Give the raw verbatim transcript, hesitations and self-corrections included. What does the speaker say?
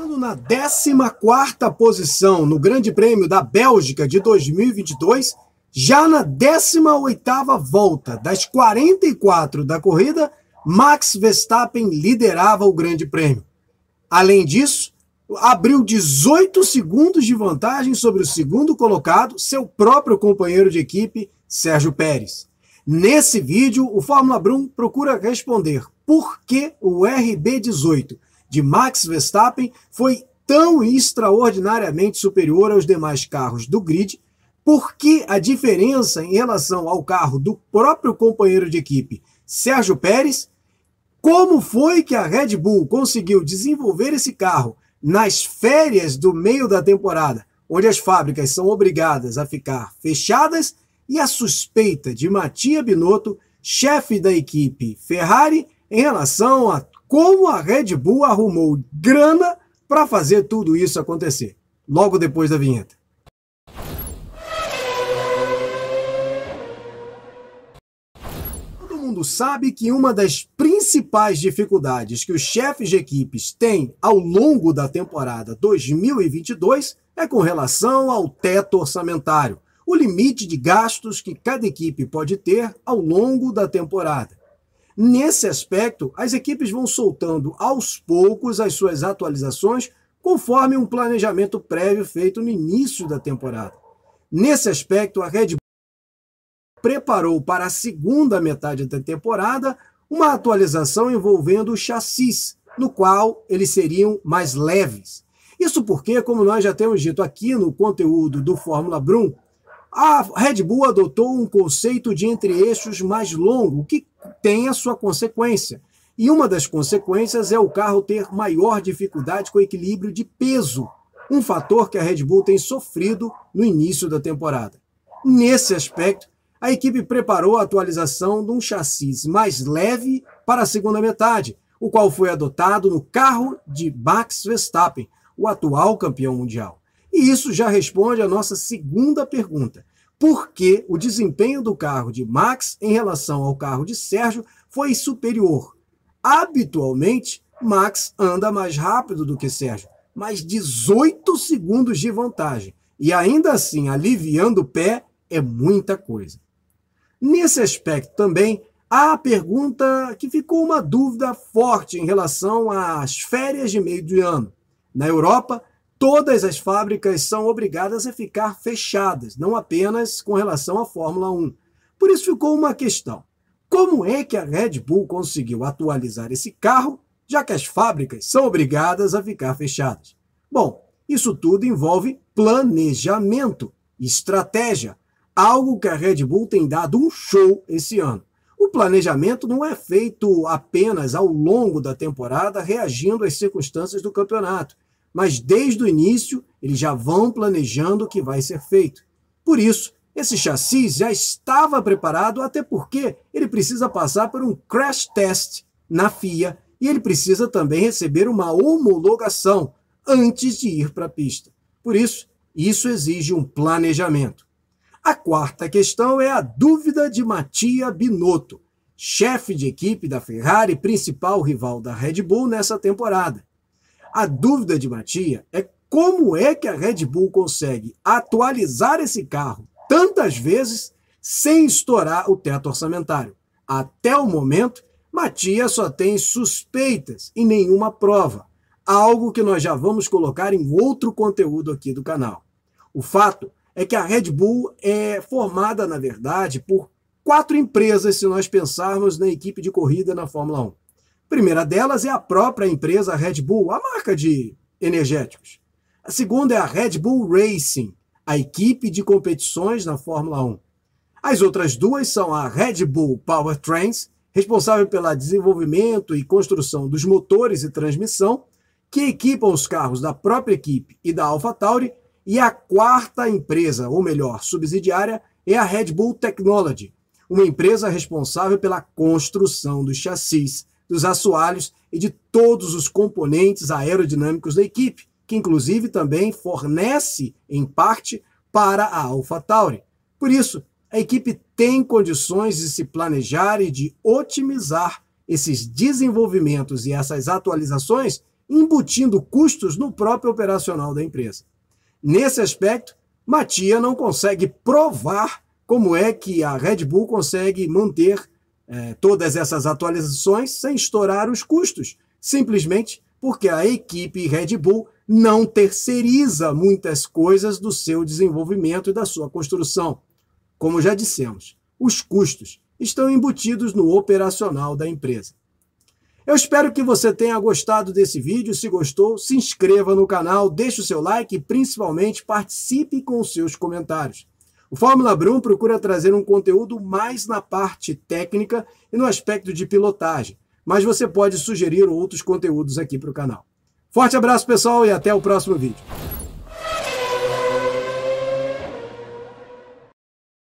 Chegando na décima quarta posição no Grande Prêmio da Bélgica de dois mil e vinte e dois, já na décima oitava volta das quarenta e quatro da corrida, Max Verstappen liderava o Grande Prêmio. Além disso, abriu dezoito segundos de vantagem sobre o segundo colocado, seu próprio companheiro de equipe, Sérgio Pérez. Nesse vídeo, o Fórmula Brum procura responder por que o R B dezoito de Max Verstappen foi tão extraordinariamente superior aos demais carros do grid, por que a diferença em relação ao carro do próprio companheiro de equipe, Sérgio Pérez, como foi que a Red Bull conseguiu desenvolver esse carro nas férias do meio da temporada, onde as fábricas são obrigadas a ficar fechadas, e a suspeita de Mattia Binotto, chefe da equipe Ferrari, em relação a como a Red Bull arrumou grana para fazer tudo isso acontecer. Logo depois da vinheta. Todo mundo sabe que uma das principais dificuldades que os chefes de equipes têm ao longo da temporada dois mil e vinte e dois é com relação ao teto orçamentário, o limite de gastos que cada equipe pode ter ao longo da temporada. Nesse aspecto, as equipes vão soltando aos poucos as suas atualizações conforme um planejamento prévio feito no início da temporada. Nesse aspecto, a Red Bull preparou para a segunda metade da temporada uma atualização envolvendo o chassis, no qual eles seriam mais leves. Isso porque, como nós já temos dito aqui no conteúdo do Fórmula Brum, a Red Bull adotou um conceito de entre-eixos mais longo, que tem a sua consequência. E uma das consequências é o carro ter maior dificuldade com o equilíbrio de peso, um fator que a Red Bull tem sofrido no início da temporada. Nesse aspecto, a equipe preparou a atualização de um chassi mais leve para a segunda metade, o qual foi adotado no carro de Max Verstappen, o atual campeão mundial. E isso já responde à nossa segunda pergunta. Por que o desempenho do carro de Max em relação ao carro de Sérgio foi superior? Habitualmente, Max anda mais rápido do que Sérgio, mas dezoito segundos de vantagem. E ainda assim, aliviando o pé, é muita coisa. Nesse aspecto também, há a pergunta que ficou uma dúvida forte em relação às férias de meio de ano. Na Europa, todas as fábricas são obrigadas a ficar fechadas, não apenas com relação à Fórmula um. Por isso ficou uma questão. Como é que a Red Bull conseguiu atualizar esse carro, já que as fábricas são obrigadas a ficar fechadas? Bom, isso tudo envolve planejamento, estratégia, algo que a Red Bull tem dado um show esse ano. O planejamento não é feito apenas ao longo da temporada, reagindo às circunstâncias do campeonato, mas desde o início eles já vão planejando o que vai ser feito. Por isso, esse chassi já estava preparado, até porque ele precisa passar por um crash test na F I A e ele precisa também receber uma homologação antes de ir para a pista. Por isso, isso exige um planejamento. A quarta questão é a dúvida de Mattia Binotto, chefe de equipe da Ferrari, principal rival da Red Bull nessa temporada. A dúvida de Mattia é como é que a Red Bull consegue atualizar esse carro tantas vezes sem estourar o teto orçamentário. Até o momento, Mattia só tem suspeitas e nenhuma prova, algo que nós já vamos colocar em outro conteúdo aqui do canal. O fato é que a Red Bull é formada, na verdade, por quatro empresas, se nós pensarmos na equipe de corrida na Fórmula um. A primeira delas é a própria empresa Red Bull, a marca de energéticos. A segunda é a Red Bull Racing, a equipe de competições na Fórmula um. As outras duas são a Red Bull Powertrains, responsável pelo desenvolvimento e construção dos motores e transmissão, que equipam os carros da própria equipe e da AlphaTauri, e a quarta empresa, ou melhor, subsidiária, é a Red Bull Technology, uma empresa responsável pela construção dos chassis, dos assoalhos e de todos os componentes aerodinâmicos da equipe, que inclusive também fornece, em parte, para a AlphaTauri. Por isso, a equipe tem condições de se planejar e de otimizar esses desenvolvimentos e essas atualizações embutindo custos no próprio operacional da empresa. Nesse aspecto, Mattia não consegue provar como é que a Red Bull consegue manter eh, todas essas atualizações sem estourar os custos, simplesmente porque a equipe Red Bull não terceiriza muitas coisas do seu desenvolvimento e da sua construção. Como já dissemos, os custos estão embutidos no operacional da empresa. Eu espero que você tenha gostado desse vídeo. Se gostou, se inscreva no canal, deixe o seu like e principalmente participe com os seus comentários. O Fórmula Brum procura trazer um conteúdo mais na parte técnica e no aspecto de pilotagem, mas você pode sugerir outros conteúdos aqui para o canal. Forte abraço, pessoal, e até o próximo vídeo.